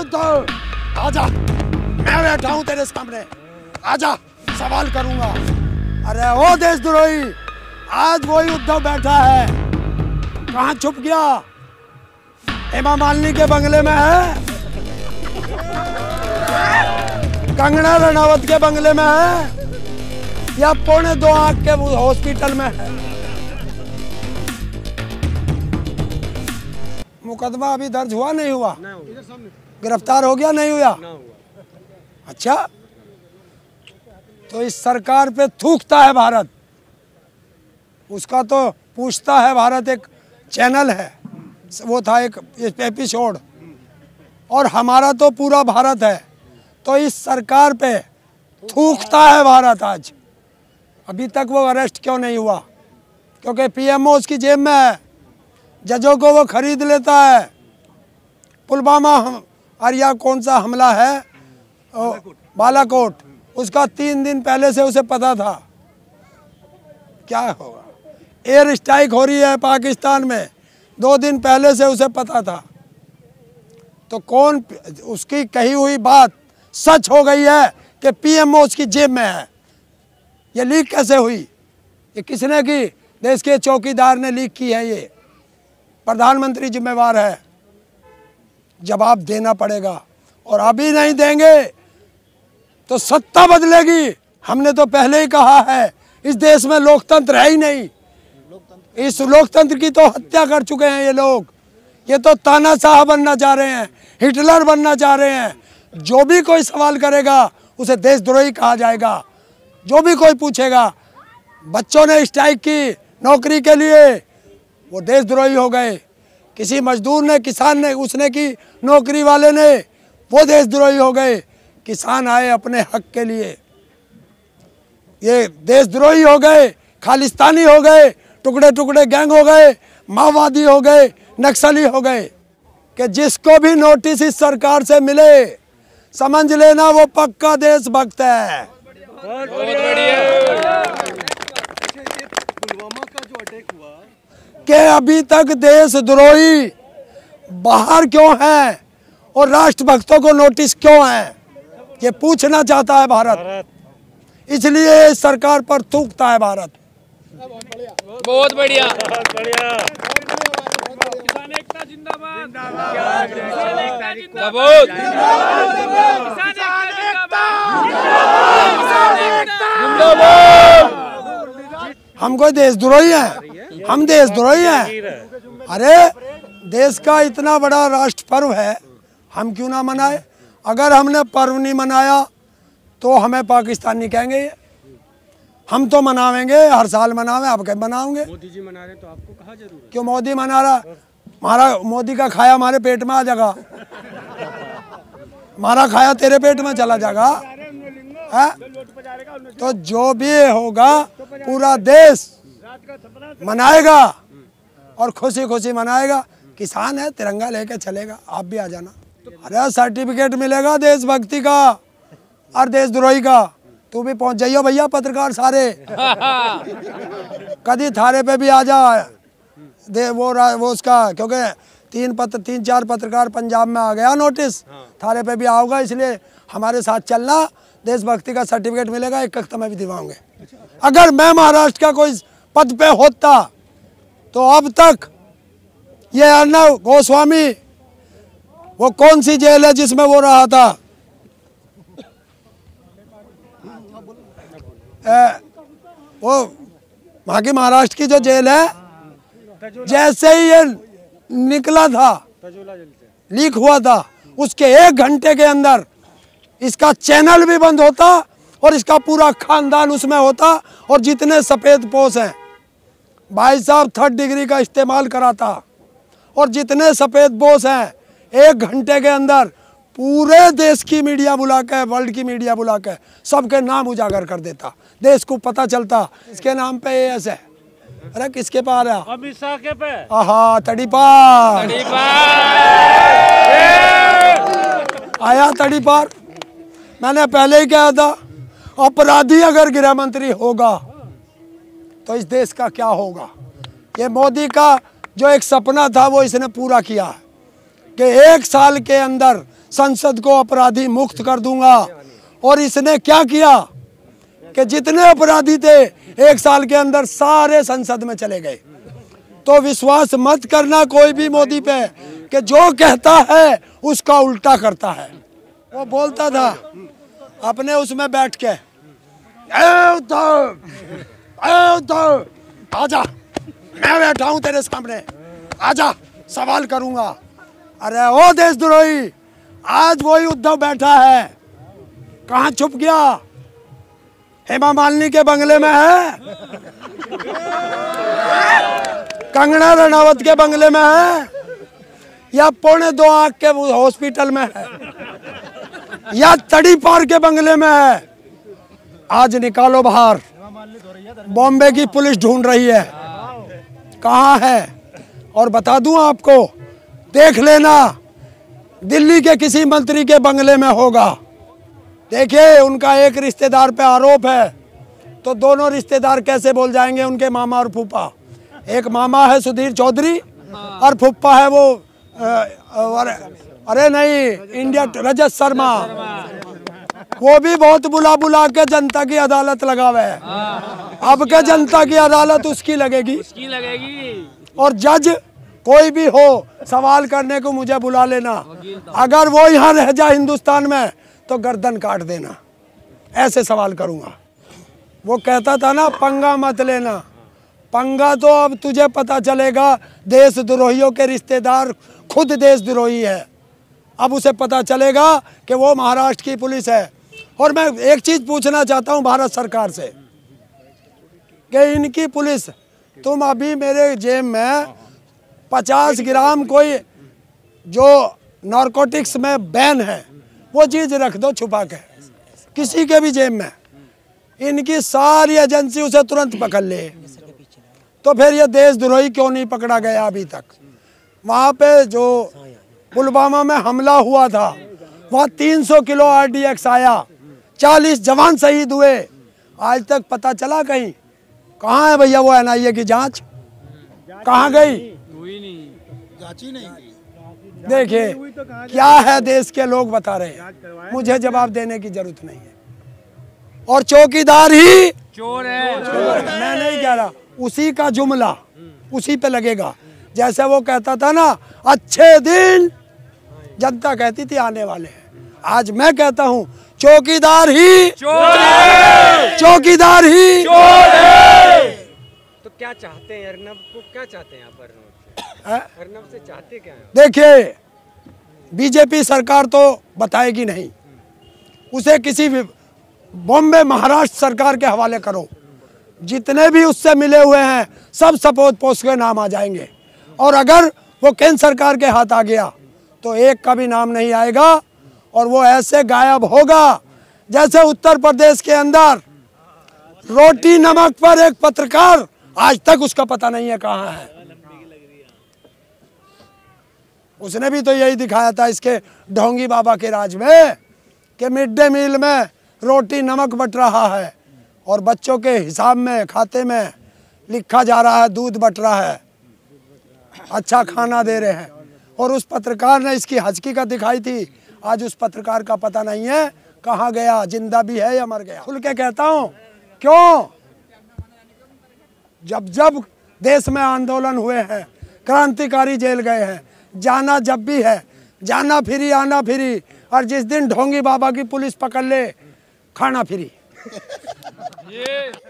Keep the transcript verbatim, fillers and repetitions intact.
उद्धव, आजा, मैं बैठा हूं तेरे सामने, आजा, सवाल करूंगा। अरे ओ देशद्रोही, आज वही उद्धव बैठा है, कहाँ छुप गया? हेमा मालिनी के बंगले में है, कंगना रनावत के बंगले में है, या पौने दो आंख के हॉस्पिटल में है? मुकदमा अभी दर्ज हुआ नहीं हुआ? गिरफ्तार हो गया नहीं हुआ? अच्छा, तो इस सरकार पे थूकता है भारत, उसका तो पूछता है भारत। एक चैनल है, वो था एक एपिसोड, और हमारा तो पूरा भारत है। तो इस सरकार पे थूकता है भारत आज। अभी तक वो अरेस्ट क्यों नहीं हुआ? क्योंकि पीएमओ उसकी जेब में है, जजों को वो खरीद लेता है। पुलवामा हम और या कौन सा हमला है, बालाकोट, उसका तीन दिन पहले से उसे पता था क्या होगा। एयर स्ट्राइक हो रही है पाकिस्तान में, दो दिन पहले से उसे पता था। तो कौन, उसकी कही हुई बात सच हो गई है कि पीएमओ उसकी जेब में है। ये लीक कैसे हुई? ये किसने की? देश के चौकीदार ने लीक की है। ये प्रधानमंत्री जिम्मेवार है, जवाब देना पड़ेगा। और अभी नहीं देंगे तो सत्ता बदलेगी। हमने तो पहले ही कहा है, इस देश में लोकतंत्र है ही नहीं। इस लोकतंत्र की तो हत्या कर चुके हैं ये लोग। ये तो तानाशाह बनना चाह रहे हैं, हिटलर बनना चाह रहे हैं। जो भी कोई सवाल करेगा उसे देशद्रोही कहा जाएगा। जो भी कोई पूछेगा, बच्चों ने स्ट्राइक की नौकरी के लिए, वो देशद्रोही हो गए। किसी मजदूर ने, किसान ने, उसने की नौकरी वाले ने, वो देशद्रोही हो गए। किसान आए अपने हक के लिए, ये देशद्रोही हो गए, खालिस्तानी हो गए, टुकड़े टुकड़े गैंग हो गए, माओवादी हो गए, नक्सली हो गए। कि जिसको भी नोटिस इस सरकार से मिले, समझ लेना वो पक्का देशभक्त है। बहुत बढ़िया। पुलवामा का जो अटैक हुआ, कि अभी तक देशद्रोही बाहर क्यों है और राष्ट्रभक्तों को नोटिस क्यों है, ये पूछना चाहता है भारत। इसलिए इस सरकार पर थूकता है भारत। बहुत बढ़िया। किसान एकता जिंदाबाद। हम कोई देशद्रोही हैं? हम देशद्रोही हैं? अरे देश का इतना बड़ा राष्ट्र पर्व है, हम क्यों ना मनाए? अगर हमने पर्व नहीं मनाया तो हमें पाकिस्तानी कहेंगे। हम तो मनावेंगे, हर साल मनावे, आप क्या मनाओगे? मोदी जी मना रहे तो आपको कहा जरूर? क्यों मोदी मना रहा? हमारा मोदी का खाया हमारे पेट में आ जाएगा, हमारा खाया तेरे पेट में चला जाएगा है? तो जो भी होगा पूरा देश मनाएगा और खुशी खुशी मनाएगा। किसान है, तिरंगा लेके चलेगा, आप भी आ जाना। अरे सर्टिफिकेट मिलेगा देशभक्ति का और देशद्रोही का। तू भी पहुंच जाइयो भैया, पत्रकार सारे कभी थारे पे भी आ जा दे। वो वो उसका, क्योंकि तीन पत्र तीन चार पत्रकार पंजाब में आ गया नोटिस, थारे पे भी आओगा। इसलिए हमारे साथ चलना, देशभक्ति का सर्टिफिकेट मिलेगा, एक कख्त में भी दिवाऊंगे। अगर मैं महाराष्ट्र का कोई पद पे होता तो अब तक ये अर्णव गोस्वामी, वो कौन सी जेल है जिसमें वो रहा था, ए, वो वहाँ की महाराष्ट्र की जो जेल है, जैसे ही ये निकला था, लीक हुआ था, उसके एक घंटे के अंदर इसका चैनल भी बंद होता और इसका पूरा खानदान उसमें होता। और जितने सफ़ेद पोश हैं, भाई साहब थर्ड डिग्री का इस्तेमाल कराता। और जितने सफ़ेद पोश हैं, एक घंटे के अंदर पूरे देश की मीडिया बुला के, वर्ल्ड की मीडिया बुला के सबके नाम उजागर कर देता। देश को पता चलता इसके नाम पे ये ऐसे है। अरे किसके पार है? अमित शाह के पे। आहा, तड़ी पार आया, तड़ी पार। मैंने पहले ही कहा था, अपराधी अगर गृह मंत्री होगा तो इस देश का क्या होगा। ये मोदी का जो एक सपना था वो इसने पूरा किया है कि एक साल के अंदर संसद को अपराधी मुक्त कर दूंगा। और इसने क्या किया कि जितने अपराधी थे एक साल के अंदर सारे संसद में चले गए। तो विश्वास मत करना कोई भी मोदी पे कि जो कहता है उसका उल्टा करता है। वो बोलता था अपने उसमें बैठ के, ए उद्धव, ए उद्धव, आजा, मैं बैठा हूं तेरे सामने, आजा, सवाल करूंगा। अरे ओ देशद्रोही, आज वही उद्धव बैठा है, कहाँ छुप गया? हेमा मालिनी के बंगले में है, कंगना रनावत के बंगले में है, या पौने दो आंख के हॉस्पिटल में है, या तड़ी पार के बंगले में है? आज निकालो बाहर। बॉम्बे की पुलिस ढूंढ रही है, कहाँ है? और बता दूं आपको, देख लेना, दिल्ली के किसी मंत्री के बंगले में होगा। देखिए, उनका एक रिश्तेदार पे आरोप है, तो दोनों रिश्तेदार कैसे बोल जाएंगे, उनके मामा और फूफा। एक मामा है सुधीर चौधरी और फूफा है वो अरे, अरे नहीं, इंडिया रजत शर्मा। वो भी बहुत बुला बुला के जनता की अदालत लगावे है। अब के जनता की अदालत उसकी लगेगी, उसकी लगेगी। और जज कोई भी हो सवाल करने को मुझे बुला लेना। अगर वो यहाँ रह जाए हिंदुस्तान में तो गर्दन काट देना, ऐसे सवाल करूंगा। वो कहता था ना, पंगा मत लेना। पंगा तो अब तुझे पता चलेगा, देशद्रोहियों के रिश्तेदार खुद देशद्रोही है। अब उसे पता चलेगा कि वो महाराष्ट्र की पुलिस है। और मैं एक चीज पूछना चाहता हूं भारत सरकार से कि इनकी पुलिस, तुम अभी मेरे जेब में पचास ग्राम कोई जो नारकोटिक्स में बैन है वो चीज रख दो छुपा के किसी के भी जेब में, इनकी सारी एजेंसी उसे तुरंत पकड़ ले। तो फिर ये देशद्रोही क्यों नहीं पकड़ा गया अभी तक? वहाँ पे जो पुलवामा में हमला हुआ था, वहाँ तीन सौ किलो आर डी एक्स आया, चालीस जवान शहीद हुए। आज तक पता चला कहीं? कहाँ है भैया वो एन आई ए की जांच? कहाँ गई? हुई नहीं, जांची नहीं। देखिए क्या है, देश के लोग बता रहे हैं, मुझे जवाब देने की जरूरत नहीं है। और चौकीदार ही चोर है। मैं नहीं कह रहा, उसी का जुमला उसी पे लगेगा। जैसे वो कहता था ना, अच्छे दिन जनता कहती थी आने वाले हैं। आज मैं कहता हूँ, चौकीदार ही चोर है। चौकीदार ही चोर है। तो क्या चाहते हैं अर्नब को, क्या चाहते हैं आप अर्नब से? है? अर्नब से चाहते क्या हैं? देखिए, बीजेपी सरकार तो बताएगी नहीं, उसे किसी भी बॉम्बे महाराष्ट्र सरकार के हवाले करो। जितने भी उससे मिले हुए हैं सब सपोज पोस्ट के नाम आ जाएंगे। और अगर वो केंद्र सरकार के हाथ आ गया तो एक का भी नाम नहीं आएगा, और वो ऐसे गायब होगा जैसे उत्तर प्रदेश के अंदर रोटी नमक पर एक पत्रकार, आज तक उसका पता नहीं है कहाँ है। उसने भी तो यही दिखाया था इसके ढोंगी बाबा के राज में कि मिड डे मील में रोटी नमक बट रहा है और बच्चों के हिसाब में खाते में लिखा जा रहा है दूध बट रहा है, अच्छा खाना दे रहे हैं। और उस पत्रकार ने इसकी हकीकत दिखाई थी, आज उस पत्रकार का पता नहीं है कहाँ गया, जिंदा भी है या मर गया। खुल के कहता हूँ, क्यों? जब जब देश में आंदोलन हुए हैं, क्रांतिकारी जेल गए हैं, जाना जब भी है, जाना फ्री आना फ्री, और जिस दिन ढोंगी बाबा की पुलिस पकड़ ले, खाना फ्री। ये